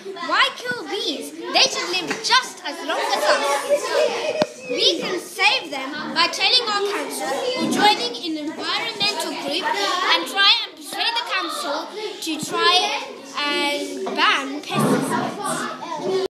Why kill bees? They should live just as long as us. We can save them by telling our council or joining in an environmental group and try and persuade the council to try and ban pesticides.